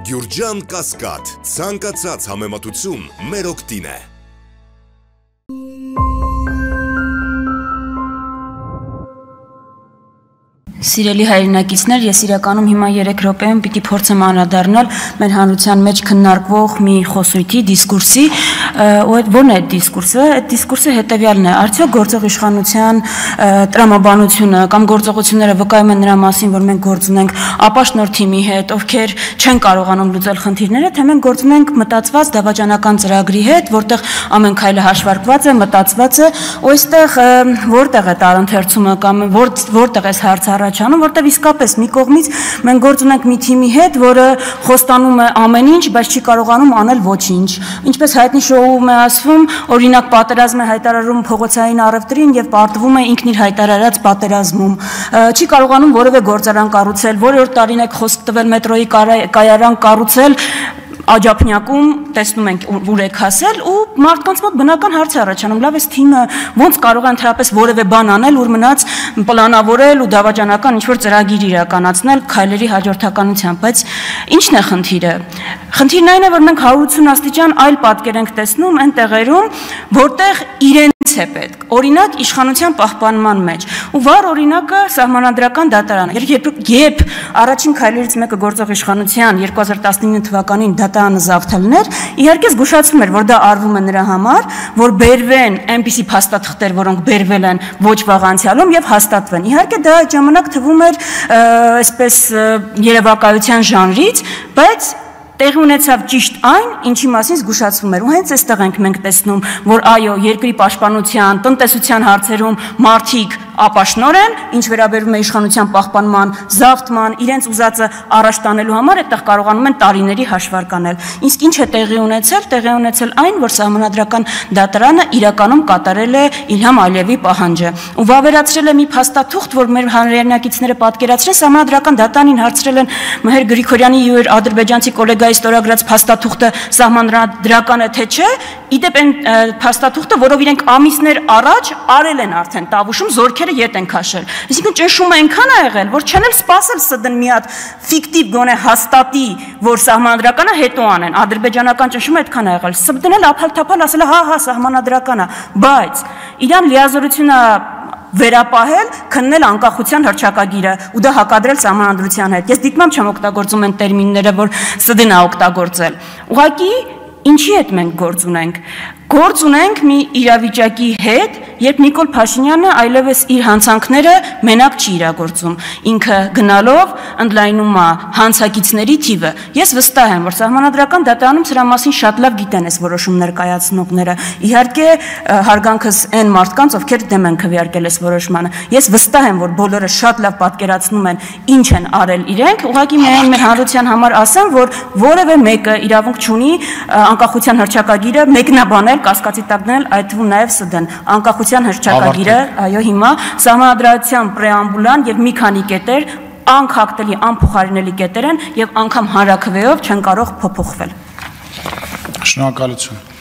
Գյուրջան Կասկադ, ցանկացած համեմատություն մեր օգտին է։ Սիրելի հայրենակիցներ, ես իրականում հիմա 3 րոպեում պիտի փորձեմ անդրադառնալ մեր հանրության մեջ քննարկվող մի խոսույթի, դիսկուրսի, ու որն է այդ դիսկուրսը։ Այդ դիսկուրսը հետևյալն է. արդյոք գործող իշխանության տրամաբանությունը կամ գործողությունները վկայում են նրա մասին, որ մենք գործ ունենք ապաշնորհ թիմի հետ, ովքեր չեն կարողանում լուծել խնդիրները, թե մենք գործ ունենք մտածված դավաճանական ծրագրի հետ, որտեղ ամեն քայլը հաշվարկված է, մտածված է, ու այստեղ որտեղ է տարընթերցումը կամ որտեղ է հարցը առաջանում, որտեղ իսկապես մի կողմից մենք գործ ունենք մի թիմի հետ, որը խոստանում է ամեն ինչ, բայց չի կարողանում անել ոչինչ։ Ինչպես հայտնի շոուում է ասվում, օրինակ պատերազմ է հայտարարում փողոցային առևտրին եւ պարտվում է ինքն իր հայտարարած պատերազմում։ Չի կարողանում որևէ գործարան կառուցել, որը տարին է խոսք տվել մետրոյի կայարան կառուցել, աջափնյակում տեսնում ենք ուր եք հասել ու մարդկանց մոտ բնական հարց է առաջանում, լավ էս թիմը ոնց կարող է ընդհանրապես որևէ բան անել, ուր մնաց պլանավորել ու դավաճանական ինչ-որ ծրագիր իրականացնել քայլերի հաջորդականությամբ, բայց ի՞նչն է խնդիրը։ Խնդիրն այն է, որ մենք 180 աստիճան այլ պատկեր ենք տեսնում այն տեղերում, որտեղ իրենց է պետք, օրինակ իշխանության պահպանման մեջ, ու վառ օրինակը սահմանադրական դատարանը, երբ առաջին քայլերից մեկը գործող իշխանության 2019 թվականին դատարանը զավթելներ, իհարկե զգուշացվում էր, որ դա արվում է նրա համար, որ բերվեն այնպիսի փաստաթղթեր, որոնք բերվել են ոչ վաղ անցյալում եւ հաստատվեն։ Իհարկե դա այդ ժամանակ թվում էր այսպես երևակայության ժանրից, բայց տեղի ունեցավ ճիշտ այն, ինչի մասին զգուշացվում էր, ու հենց այստեղ ենք մենք տեսնում, որ այո, երկրի պաշտպանության, տնտեսության հարցերում մարդիկ ապաշնոր են, ինչ վերաբերում է իշխանության պահպանման, զավթման, իրենց ուզածը առաջ տանելու համար, այդտեղ կարողանում են տարիների հաշվարկ անել։ Իսկ ինչ է տեղի ունեցել, տեղի ունեցել այն, որ սահմանադրական դատարանը իրականում կատարել է Իլհամ Ալիևի պահանջը, ու վավերացրել է մի փաստաթուղթ, որ մեր հանրերնակիցները պատկերացրեն, սահմանադրական դատարանին հարցրել են Մհեր Գրիգորյանի ու ադրբեջանցի կոլեգայի ստորագրած փաստաթուղթը սահմանադրական է թե չէ, իդեպ այն փաստաթուղթը, որով իրենք ամիսներ առաջ արել են արդեն Տավուշում զորքերը ետ են քաշել։ Այսինքն ճնշումը այնքան է եղել, որ չեն էլ սպասել ՍԴ-ն մի հատ ֆիկտիվ գոնե հաստատի, որ սահմանադրականը հետո անեն։ Ադրբեջանական ճնշումը այդքան է եղել։ ՍԴ-ն էլ ափալ-թափալ ասել է, հա, սահմանադրական է, բայց իրան լիազորությունը վերապահել, քննել անկախության հռչակագիրը ու դա հակադրել սահմանադրության հետ։ Ես դիտմամբ չեմ օգտագործում այն տերմինները, որ ՍԴ-ն է օգտագործել։ Ուղղակի ինչի հետ մենք գործ ունենք։ Գործ ունենք մի իրավիճակի հետ, երբ Նիկոլ Փաշինյանը այլևս իր հանցանքները մենակ չի իրագործում։ Ինքը գնալով ընդլայնում է հանցակիցների թիվը։ Ես վստահ եմ, որ սահմանադրական դատարանում սրա մասին շատ լավ գիտեն այս որոշումներ կայացնողները։ Իհարկե, հարգանքս այն մարդկանց, ովքեր դեմ են քվեարկել այս որոշմանը։ Ես վստահ եմ, որ բոլորը շատ լավ պատկերացնում են ինչ են արել իրենք, ուղղակի միայն մեր հանրության համար ասեմ, որ որևէ մեկը իրավունք չունի անկախության հռչակագիրը մեկնաբանել, կասկածի տակ դնել, այդ թվում նաև ՍԴ-ն։ Անկախության հռչակագիրը, այո, հիմա սահմանադրության պրեամբուլան եւ մի քանի կետեր անքակտելի, անփոխարինելի կետեր են եւ անգամ հանրաքվեով չեն կարող փոփոխվել։ Շնորհակալություն։